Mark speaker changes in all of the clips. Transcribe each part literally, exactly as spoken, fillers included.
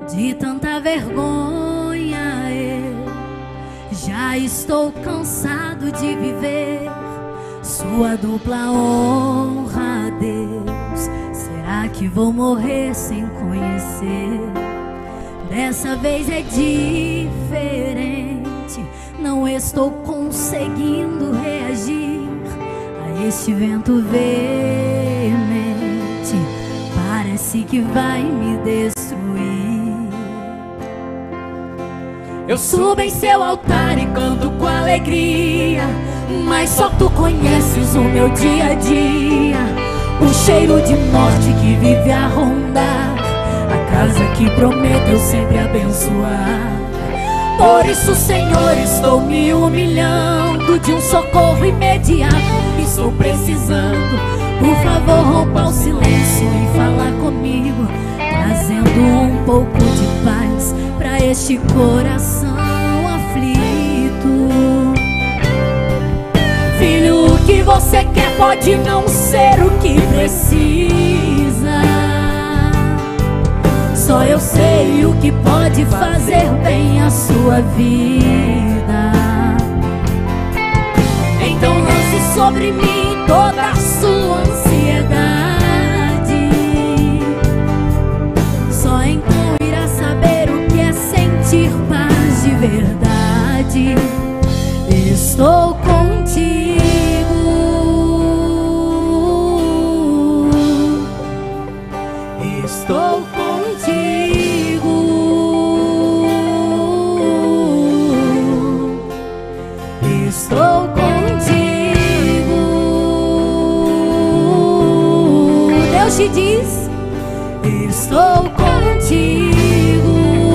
Speaker 1: de tanta vergonha eu já estou cansado de viver sua dupla honra a Deus. Será que vou morrer sem conhecer? Dessa vez é diferente, não estou conseguindo reagir a este vento veemente, parece que vai me destruir. Eu subo em seu altar e canto com alegria, mas só tu conheces o meu dia a dia, o cheiro de morte que vive a rondar a casa que prometeu sempre abençoar. Por isso, Senhor, estou me humilhando de um socorro imediato. Estou precisando, por favor, rompa o silêncio e fala comigo, trazendo um pouco de paz pra este coração aflito. Filho, o que você quer pode não ser o que precisa. Só eu sei o que pode fazer bem a sua vida. Então lance sobre mim toda a sua ansiedade. Só então irá saber o que é sentir paz de verdade. Estou contigo. Estou contigo. Estou contigo. Deus te diz: estou contigo.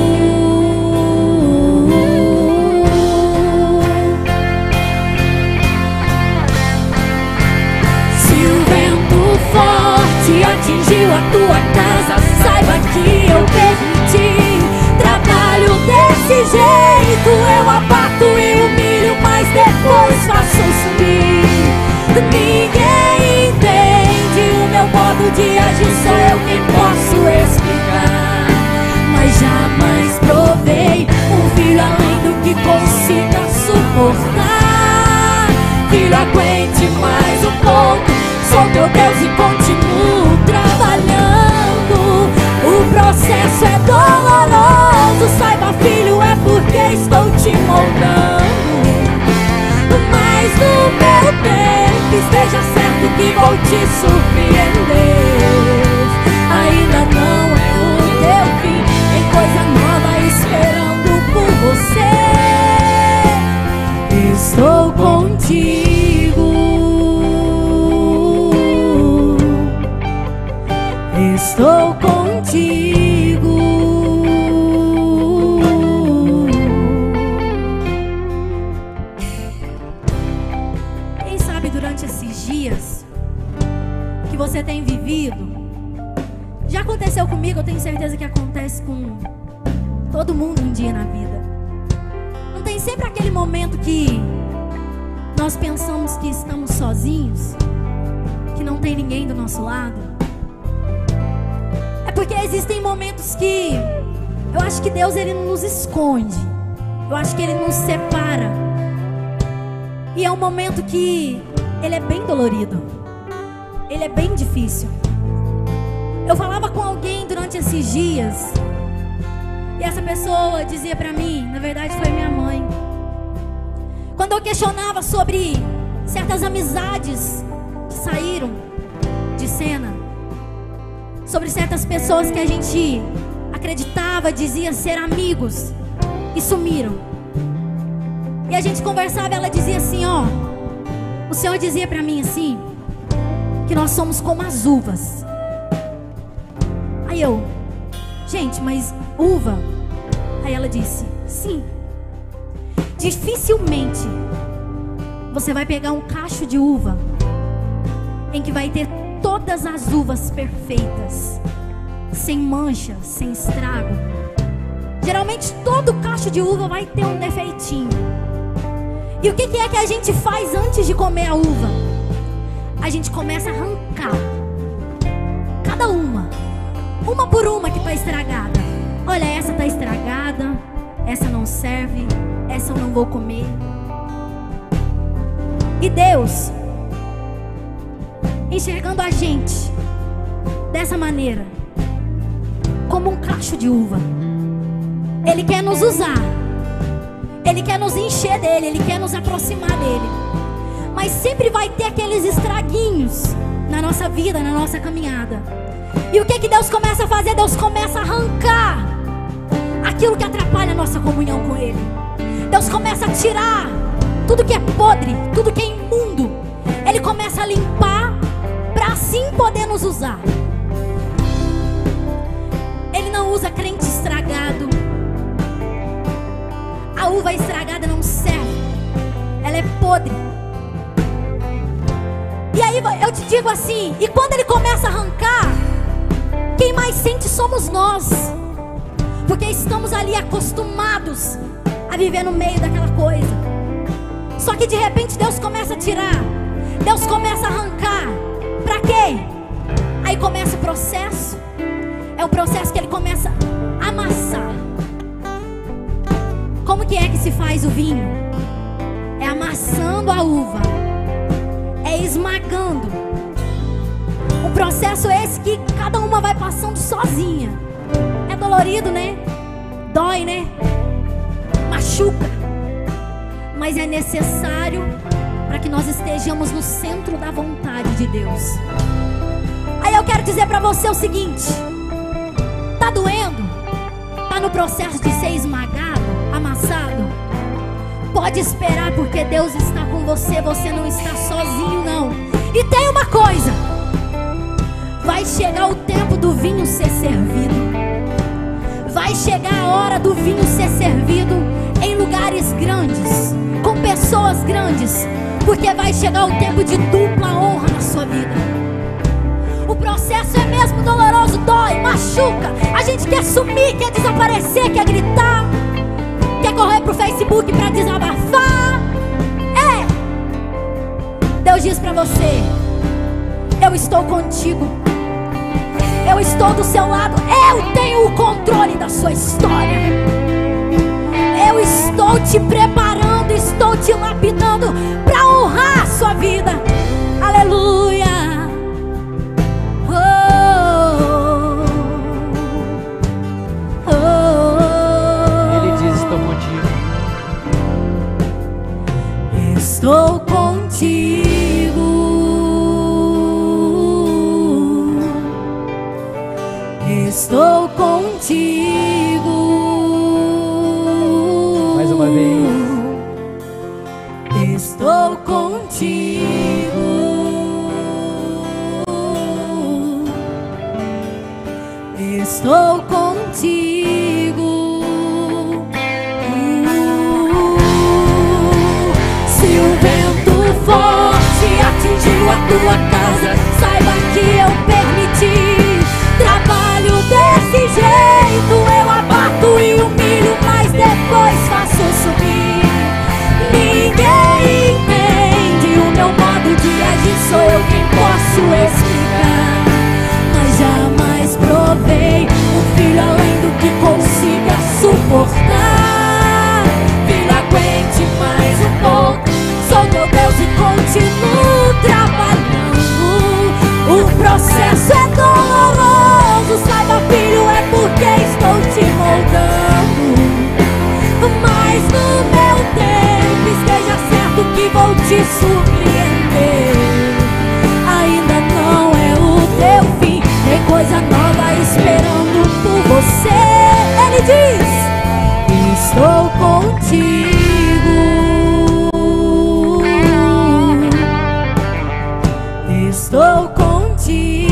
Speaker 1: Se o vento forte atingiu a tua casa, saiba que eu permiti. Trabalho desse jeito, eu abato e humilho, mas depois faço subir. Ninguém entende o meu modo de agir, só eu que posso explicar. Mas jamais provei um filho além do que consiga suportar. Filho, aguente mais um pouco, sou teu Deus e continuo trabalhando. O processo é doloroso, saiba, filho, é porque estou te moldando. Mas no meu tempo esteja certo que vou te surpreender. Ainda não é o teu fim, tem coisa nova esperando por você. Estou contigo. Estou contigo. Quem sabe durante esses dias que você tem vivido, já aconteceu comigo, eu tenho certeza que acontece com todo mundo um dia na vida. Não tem sempre aquele momento que nós pensamos que estamos sozinhos, que não tem ninguém do nosso lado? Porque existem momentos que eu acho que Deus, ele nos esconde. Eu acho que ele nos separa. E é um momento que ele é bem dolorido. Ele é bem difícil. Eu falava com alguém durante esses dias, e essa pessoa dizia pra mim, na verdade foi minha mãe, quando eu questionava sobre certas amizades que saíram de cena, sobre certas pessoas que a gente acreditava, dizia ser amigos, e sumiram. E a gente conversava, ela dizia assim, ó, o Senhor dizia pra mim assim, que nós somos como as uvas. Aí eu, gente, mas uva? Aí ela disse, sim. Dificilmente você vai pegar um cacho de uva em que vai ter todas as uvas perfeitas, sem mancha, sem estrago. Geralmente todo cacho de uva vai ter um defeitinho. E o que que é que a gente faz antes de comer a uva? A gente começa a arrancar cada uma, uma por uma que está estragada. olha, essa está estragada, essa não serve, essa eu não vou comer. E Deus, enxergando a gente dessa maneira, como um cacho de uva, Ele quer nos usar, Ele quer nos encher dele, Ele quer nos aproximar dele. Mas sempre vai ter aqueles estraguinhos na nossa vida, na nossa caminhada. E o que que Deus começa a fazer? Deus começa a arrancar aquilo que atrapalha a nossa comunhão com Ele. Deus começa a tirar tudo que é podre, tudo que é imundo. Ele começa a limpar, para assim poder nos usar. Ele não usa crente estragado. A uva estragada não serve, ela é podre. E aí eu te digo assim, e quando Ele começa a arrancar, quem mais sente somos nós, porque estamos ali acostumados a viver no meio daquela coisa. Só que de repente Deus começa a tirar, Deus começa a arrancar. Pra quê? Aí começa o processo. É um processo que Ele começa a amassar. Como que é que se faz o vinho? É amassando a uva, é esmagando. O processo é esse que cada uma vai passando sozinha. É dolorido, né? Dói, né? Machuca. Mas é necessário para que nós estejamos no centro da vontade de Deus. Aí eu quero dizer para você o seguinte: tá doendo? Tá no processo de ser esmagado, amassado? Pode esperar, porque Deus está com você. Você não está sozinho, não. E tem uma coisa: vai chegar o tempo do vinho ser servido. Vai chegar a hora do vinho ser servido em lugares grandes, com pessoas grandes, porque vai chegar o tempo de dupla honra na sua vida. O processo é mesmo doloroso, dói, machuca. A gente quer sumir, quer desaparecer, quer gritar, quer correr pro Facebook pra desabafar. É, Deus diz pra você: eu estou contigo, eu estou do seu lado, eu tenho o controle da sua história. Eu estou te preparando, estou te lapidando para honrar a sua vida. Aleluia. Oh, oh, oh.
Speaker 2: Ele diz: estou contigo.
Speaker 1: Estou contigo. Estou contigo.
Speaker 2: Mais uma vez.
Speaker 1: Estou contigo. Estou contigo. Se o vento forte atingiu a tua casa, saiba que eu permiti. Trabalho desse jeito, eu abato e humilho, mas depois faço subir. Ninguém entende o meu modo de agir, sou eu quem posso explicar. Mas jamais provei um filho além do que consiga suportar. Filho, aguente mais um pouco, sou teu Deus e continuo trabalhando. O processo é doloroso, saiba, filho, é porque estou te moldando. Mas no meu tempo esteja certo que vou te surpreender. Ainda não é o teu fim, tem coisa nova esperando por você. Ele diz: estou contigo. Estou contigo.